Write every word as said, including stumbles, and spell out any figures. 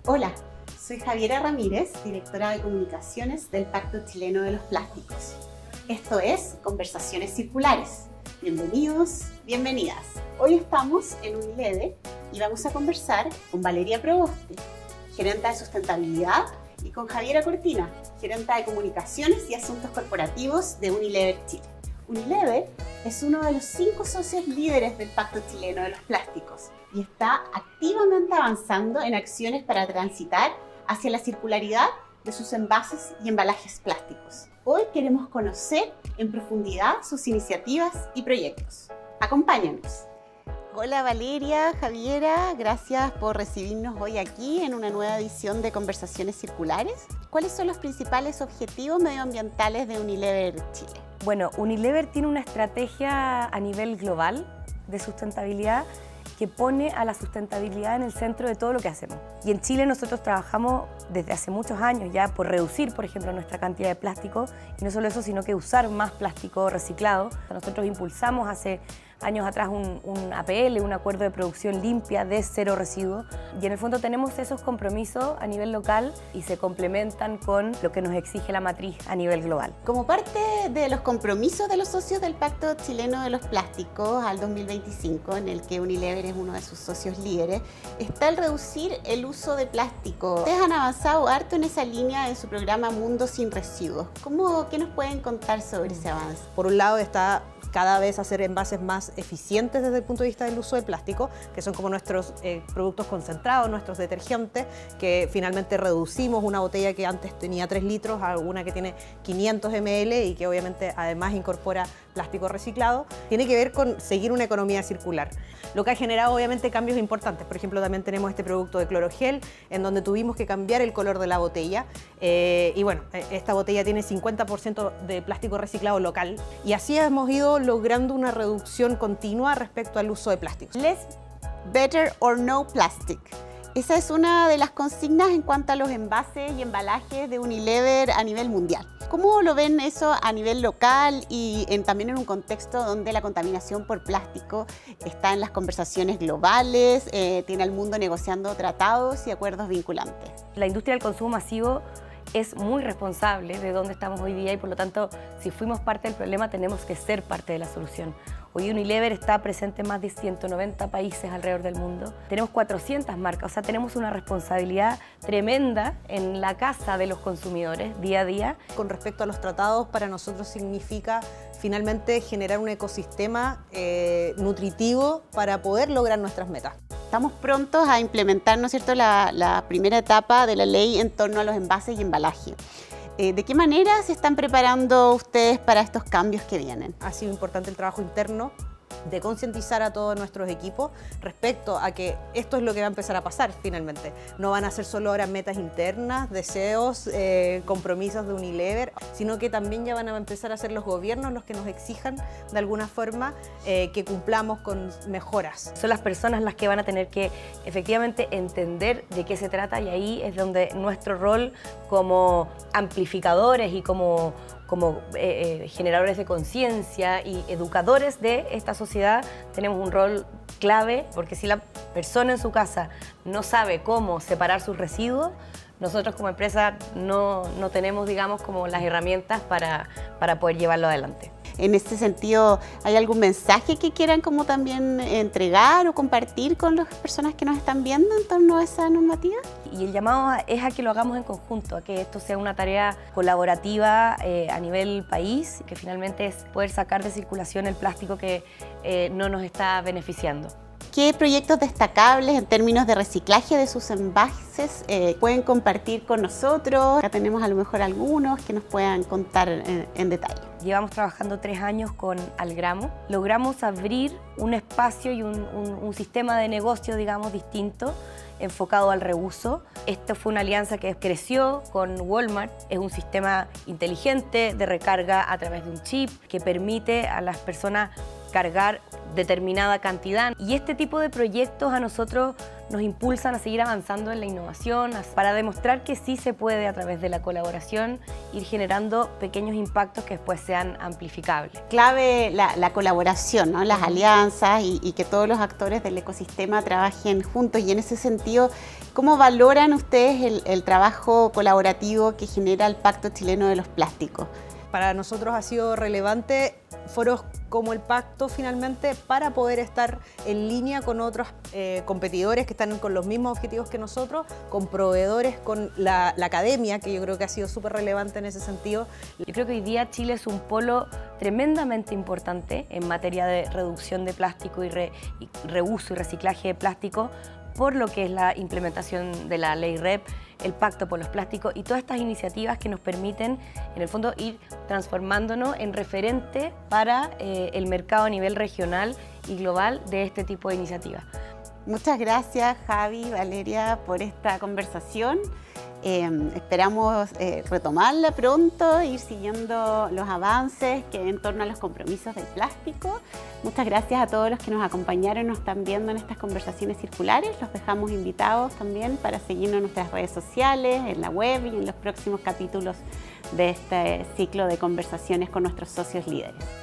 Hola, soy Javiera Ramírez, directora de comunicaciones del Pacto Chileno de los Plásticos. Esto es Conversaciones Circulares. Bienvenidos, bienvenidas. Hoy estamos en Unilever y vamos a conversar con Valeria Proboste, gerenta de sustentabilidad, y con Javiera Cortina, gerenta de comunicaciones y asuntos corporativos de Unilever Chile. Unilever es uno de los cinco socios líderes del Pacto Chileno de los Plásticos y está activamente avanzando en acciones para transitar hacia la circularidad de sus envases y embalajes plásticos. Hoy queremos conocer en profundidad sus iniciativas y proyectos. Acompáñanos. Hola Valeria, Javiera, gracias por recibirnos hoy aquí en una nueva edición de Conversaciones Circulares. ¿Cuáles son los principales objetivos medioambientales de Unilever Chile? Bueno, Unilever tiene una estrategia a nivel global de sustentabilidad que pone a la sustentabilidad en el centro de todo lo que hacemos. Y en Chile nosotros trabajamos desde hace muchos años ya por reducir, por ejemplo, nuestra cantidad de plástico, y no solo eso, sino que usar más plástico reciclado. Nosotros impulsamos hace años atrás un, un A P L, un acuerdo de producción limpia de cero residuos, y en el fondo tenemos esos compromisos a nivel local y se complementan con lo que nos exige la matriz a nivel global. Como parte de los compromisos de los socios del Pacto Chileno de los Plásticos al dos mil veinticinco, en el que Unilever es uno de sus socios líderes, está el reducir el uso de plástico. Ustedes han avanzado harto en esa línea en su programa Mundo Sin Residuos. ¿Cómo, qué nos pueden contar sobre ese avance? Por un lado está cada vez hacer envases más eficientes desde el punto de vista del uso de plástico, que son como nuestros eh, productos concentrados, nuestros detergentes, que finalmente reducimos una botella que antes tenía tres litros a una que tiene quinientos mililitros y que obviamente además incorpora plástico reciclado. Tiene que ver con seguir una economía circular, lo que ha generado obviamente cambios importantes. Por ejemplo, también tenemos este producto de clorogel, en donde tuvimos que cambiar el color de la botella, eh, y bueno, esta botella tiene cincuenta por ciento de plástico reciclado local, y así hemos ido logrando una reducción continua respecto al uso de plásticos. Less, better or no plastic. Esa es una de las consignas en cuanto a los envases y embalajes de Unilever a nivel mundial. ¿Cómo lo ven eso a nivel local y en, también en un contexto donde la contaminación por plástico está en las conversaciones globales, eh, tiene al mundo negociando tratados y acuerdos vinculantes? La industria del consumo masivo es muy responsable de dónde estamos hoy día y por lo tanto, si fuimos parte del problema, tenemos que ser parte de la solución. Hoy Unilever está presente en más de ciento noventa países alrededor del mundo. Tenemos cuatrocientas marcas, o sea, tenemos una responsabilidad tremenda en la casa de los consumidores día a día. Con respecto a los tratados, para nosotros significa finalmente generar un ecosistema eh, nutritivo para poder lograr nuestras metas. Estamos prontos a implementar, ¿no es cierto?, la, la primera etapa de la ley en torno a los envases y embalaje. Eh, ¿De qué manera se están preparando ustedes para estos cambios que vienen? Ha sido importante el trabajo interno de concientizar a todos nuestros equipos respecto a que esto es lo que va a empezar a pasar finalmente. No van a ser solo ahora metas internas, deseos, eh, compromisos de Unilever, sino que también ya van a empezar a ser los gobiernos los que nos exijan de alguna forma eh, que cumplamos con mejoras. Son las personas las que van a tener que efectivamente entender de qué se trata, y ahí es donde nuestro rol como amplificadores y como como eh, eh, generadores de conciencia y educadores de esta sociedad, tenemos un rol clave, porque si la persona en su casa no sabe cómo separar sus residuos, nosotros como empresa no, no tenemos, digamos, como las herramientas para, para poder llevarlo adelante. En este sentido, ¿hay algún mensaje que quieran como también entregar o compartir con las personas que nos están viendo en torno a esa normativa? Y el llamado es a que lo hagamos en conjunto, a que esto sea una tarea colaborativa eh, a nivel país, que finalmente es poder sacar de circulación el plástico que eh, no nos está beneficiando. ¿Qué proyectos destacables en términos de reciclaje de sus envases eh, pueden compartir con nosotros? Acá tenemos a lo mejor algunos que nos puedan contar en, en detalle. Llevamos trabajando tres años con Algramo. Logramos abrir un espacio y un, un, un sistema de negocio, digamos, distinto, enfocado al reuso. Esta fue una alianza que creció con Walmart. Es un sistema inteligente de recarga a través de un chip que permite a las personas cargar determinada cantidad. Y este tipo de proyectos a nosotros nos impulsan a seguir avanzando en la innovación para demostrar que sí se puede, a través de la colaboración, ir generando pequeños impactos que después sean amplificables. Clave la, la colaboración, ¿no? Las alianzas y, y que todos los actores del ecosistema trabajen juntos. Y en ese sentido, ¿cómo valoran ustedes el, el trabajo colaborativo que genera el Pacto Chileno de los Plásticos? Para nosotros ha sido relevante foros como el Pacto finalmente para poder estar en línea con otros eh, competidores que están con los mismos objetivos que nosotros, con proveedores, con la, la academia, que yo creo que ha sido súper relevante en ese sentido. Yo creo que hoy día Chile es un polo tremendamente importante en materia de reducción de plástico y, re, y reuso y reciclaje de plástico, por lo que es la implementación de la ley R E P, el Pacto por los Plásticos y todas estas iniciativas que nos permiten, en el fondo, ir transformándonos en referente para eh, el mercado a nivel regional y global de este tipo de iniciativas. Muchas gracias, Javi, Valeria, por esta conversación. Eh, esperamos eh, retomarla pronto, ir siguiendo los avances que en torno a los compromisos del plástico. Muchas gracias a todos los que nos acompañaron y nos están viendo en estas conversaciones circulares. Los dejamos invitados también para seguirnos en nuestras redes sociales, en la web y en los próximos capítulos de este ciclo de conversaciones con nuestros socios líderes.